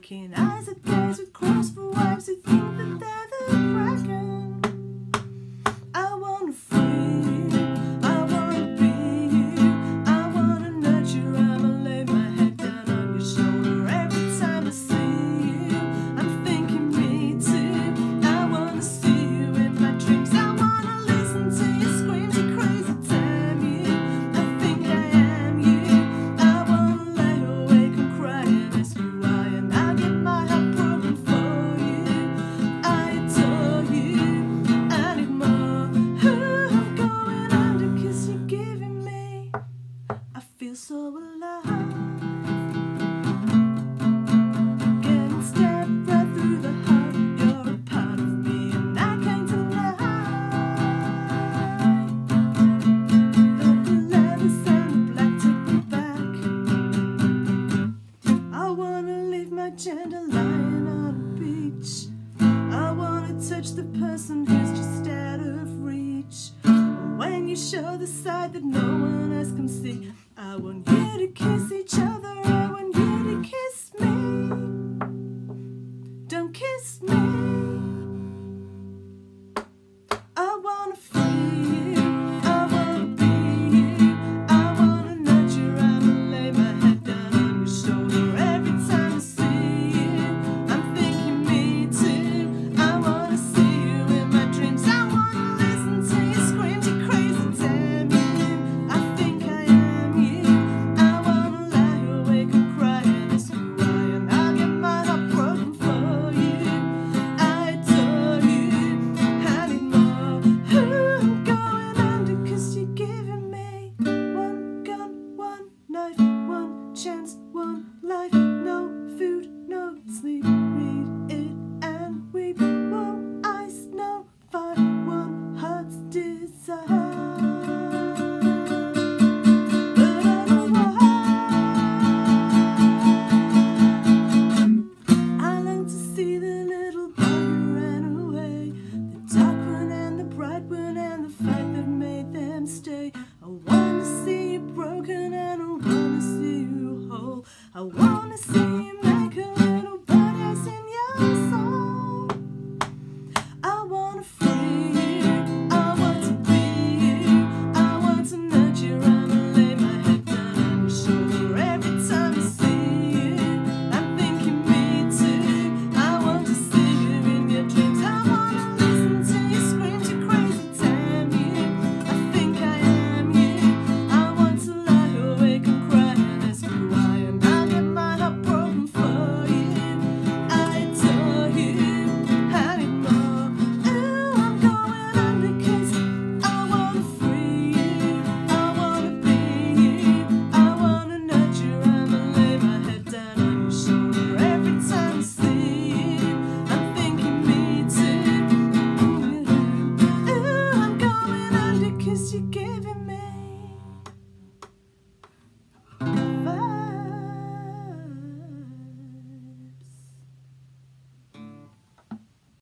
Making eyes at guys with cross for wives who think that they're the kraken. I wanna free you, I wanna be you, I wanna nurture, I'ma lay my head down on your shoulder. Every time I see you, I'm thinking me too. I wanna see you in my dreams, I wanna listen to your screams, you crazy damn you. I think I am you, I wanna lay awake and cry and ask you why, and I'll get my heart broken for you. I adore you, I need more. Ooh, I'm going under 'cause you're giving me, I feel so alive. Getting stabbed right through the heart, you're a part of me and I can't deny. The leathers and the black take me back. I wanna leave my gender lying on a beach. I wanna touch the person who's just out of reach. When you show the side that no one else can see, I want you to kiss each other